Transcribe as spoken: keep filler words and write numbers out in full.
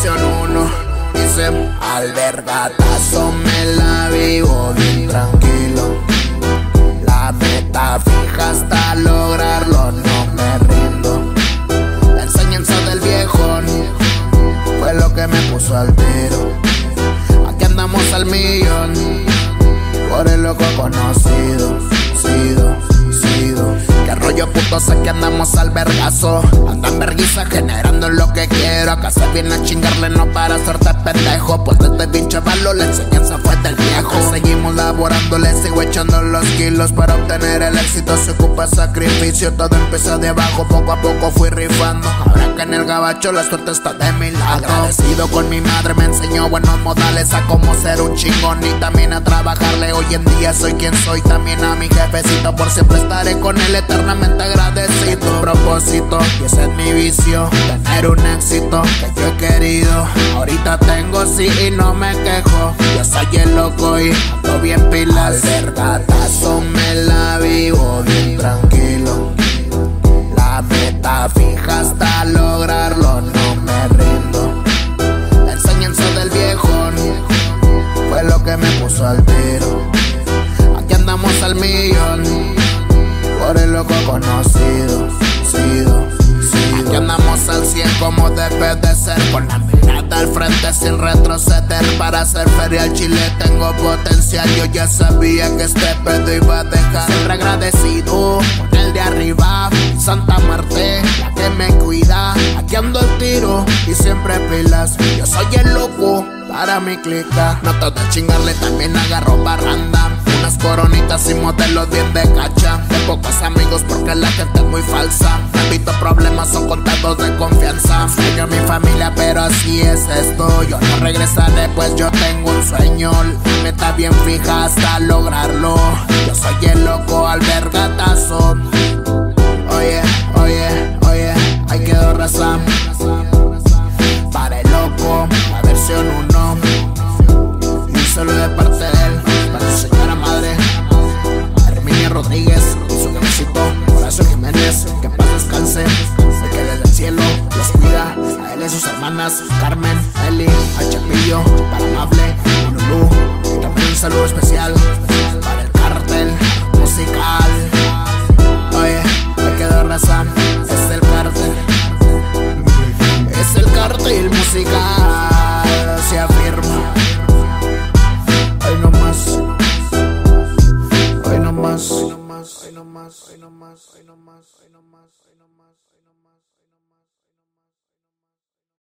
versión uno. Dice, al vergatazo me la vivo bien tranquilo. La meta fija hasta lograrlo, no me rindo. La enseñanza del viejón fue lo que me puso al tiro. Aquí andamos al millón, por el loco conocido. Sido, sido. Que rollo puto, sé que andamos al vergazo. Andan verguiza generando lo que quiero. Acá se viene a chingarle, no para hacerte pendejo. Pues desde pinche balo la enseñanza fue del viejo. Seguimos laborando, le sigo echando los kilos. Para obtener el éxito se ocupa sacrificio. Todo empieza de abajo, poco a poco fui rifando. Ahora que en el gabacho la suerte está de mi lado. Agradecido con mi madre, me enseñó buenos modales. A cómo ser un chingón y también a trabajarle. Hoy en día soy quien soy, también a mi jefecito. Por siempre estaré con él eternamente agradecido. Un propósito, y ese es mi vicio, tener un éxito que yo he querido. Ahorita tengo sí y no me quejo. Yo soy el loco y ando bien pilas. Al vergatazo me la vivo bien tranquilo. La meta fija hasta lograrlo, no me rindo. La enseñanza del viejón fue lo que me puso al tiro. Aquí andamos al millón, por el loco conocido. Sido, sido. Aquí andamos al cien como debe de ser. Con la mirada al frente sin retroceder. Para ser feria al Chile tengo potencial. Yo ya sabía que este pedo iba a dejar. Siempre agradecido con el de arriba, Santa Muerte, la que me cuida. Aquí ando al tiro y siempre pilas. Yo soy el loco para mi clica. No todo de chingarle, también agarro barranda. Unas coronitas y modelos bien de cacha. De pocos amigos porque la gente es muy falsa. No evito problemas, son contados de confianza. Extraño a mi familia pero así es esto. Yo no regresaré pues yo tengo un sueño. La meta bien fija hasta lograrlo. Yo soy el loco al vergatazo. Oye, oye, oye, ahí quedó raza. Para el loco, la versión uno. Y solo de parte de él, para su señora madre Herminia Rodríguez, su jefecito Horacio Jiménez, que en paz descanse, el que desde el cielo los cuida. A él y sus hermanas Carmen, Eli, al Chapillo, para Amable, Lulú. Y también un saludo especial para el Cartel Musical. Oye, me quedó raza, es el Cartel. Es el Cartel Musical, se afirma. Hoy no más, hoy no más, hoy no más, hoy no más, hoy no más, hoy no más, hoy no más, hoy no más.